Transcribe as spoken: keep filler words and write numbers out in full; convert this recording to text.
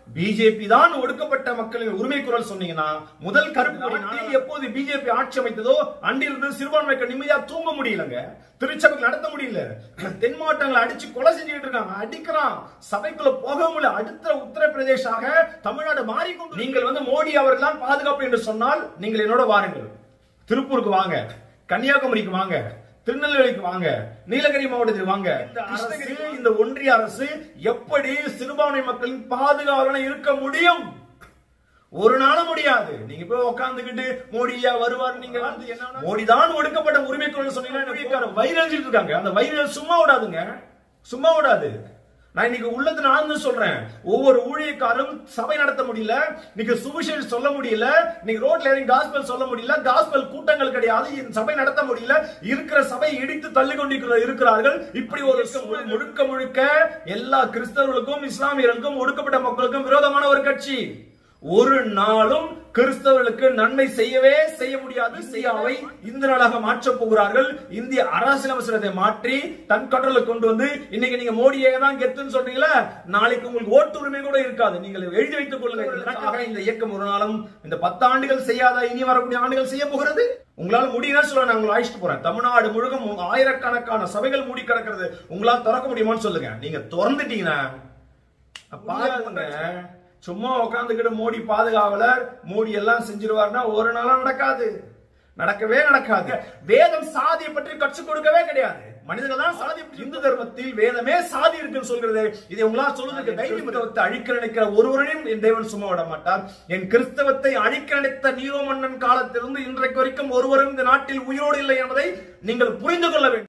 BJP தான் ஒடுக்கப்பட்ட மக்களின் உரிமை குரல் சொன்னீங்கன்னா முதல் கருப்பு எப்போது பிஜேபி ஆட்சி அமைத்ததோ அன்றிலிருந்து சிறுபான்மை மக்கள் நிம்மதியா தூங்க முடியலங்க. திருச்சபைக்கு நடத்த முடியல. தென் மாவட்டங்களை அடிச்சு கொலை செஞ்சுட்டு இருக்காங்க. அடிக்கிறான். சபைக்குள்ள போக முடியல. அடுத்த உத்தரப்பிரதேசாக தமிழ்நாடு மாறிக்கொண்டு நீங்கள் வந்து மோடி அவர்கள் தான் பாதுகாப்பு என்று சொன்னால் நீங்கள் என்னோட வாருங்கள். திருப்பூருக்கு வாங்க, கன்னியாகுமரிக்கு வாங்க, திருநெல்வேலிக்கு வாங்க, நீலகிரி மாவட்டத்தில் வாங்க. இந்த ஒன்றிய அரசு எப்படி சிறுபான்மை மக்களின் பாதுகாவலன இருக்க முடியும்? ஒரு நாள முடியாது. நீங்க போய் உட்கார்ந்துகிட்டு மோடியா வருவார். நீங்க வந்து என்ன மோடி தான் ஒடுக்கப்பட்ட உரிமை குரல் சொன்னீங்கன்னா வைரல் இருக்காங்க. அந்த வைரல் சும்மா விடாதுங்க, சும்மா விடாது. நான் இன்னைக்கு உள்ளது நான் சொல்றேன். ஒவ்வொரு ஊழியக்காரும் சபை நடத்த முடியல, நீங்க சுவிசேஷம் சொல்ல முடியல, நீங்க ரோட்ல இறங்கி காஸ்பல் சொல்ல முடியல, காஸ்பல் கூட்டங்கள் கிடையாது, சபை நடத்த முடியல, இருக்கிற சபை இடித்து தள்ளி கொண்டிருக்கிற இருக்கிறார்கள். இப்படி ஒரு முழுக்க முழுக்க எல்லா கிறிஸ்தவர்களுக்கும் இஸ்லாமியர்களுக்கும் ஒடுக்கப்பட்ட மக்களுக்கும் விரோதமான ஒரு கட்சி. ஒரு நாளும் கிறிஸ்தவர்களுக்கு நன்மை செய்யவே செய்ய முடியாது. இந்தியாவை இந்து நாடாக மாற்றப் போகிறார்கள். இந்திய அரசியலமைச்சரத்தை மாற்றி தன் கண்ட்ரோலுக்கு கொண்டு வந்து இன்னைக்கு நீங்க மோடியே தான் கெத்துன்னு சொல்றீங்களா, நாளைக்கு உங்களுக்கு ஓட்டு உரிமை கூட இருக்காது. நீங்கள் எழுதி வைத்துக் கொள்ளுங்க. இந்த இயக்கம் ஒரு நாளும் இந்த பத்து ஆண்டுகள் செய்யாத இனி வரக்கூடிய ஆண்டுகள் செய்ய போகிறது. உங்களால முடியும்னா சொல்ல நான் உங்களை அழைச்சிட்டு போறேன். தமிழ்நாடு முழுக்க ஆயிரக்கணக்கான சபைகள் மூடி கிடக்கிறது. உங்களால் திறக்க முடியுமான்னு சொல்லுங்க. நீங்க திறந்துட்டீங்கன்னா பாருங்க. சும்மா உட்காந்துக்கிட்டு மோடி பாதுகாவலர், மோடி எல்லாம் செஞ்சிருவார்னா ஒரு நாளும் நடக்காது, நடக்கவே நடக்காது. வேதம் சாதியை பற்றி கற்றுக் கொடுக்கவே கிடையாது. மனிதர்கள் தான் சாதி. இந்து தர்மத்தில் வேதமே சாதி இருக்குன்னு சொல்கிறது. இதை உங்களால் சொல்வதற்கு தைரியத்தை அழிக்க நினைக்கிற ஒருவரையும் என் தேவன் சும்மா விட மாட்டார். என் கிறிஸ்தவத்தை அழிக்க நினைத்த நீரோ மன்னன் காலத்திலிருந்து இன்றைக்கு வரைக்கும் ஒருவரும் இந்த நாட்டில் உயிரோடு இல்லை என்பதை நீங்கள் புரிந்து கொள்ள வேண்டும்.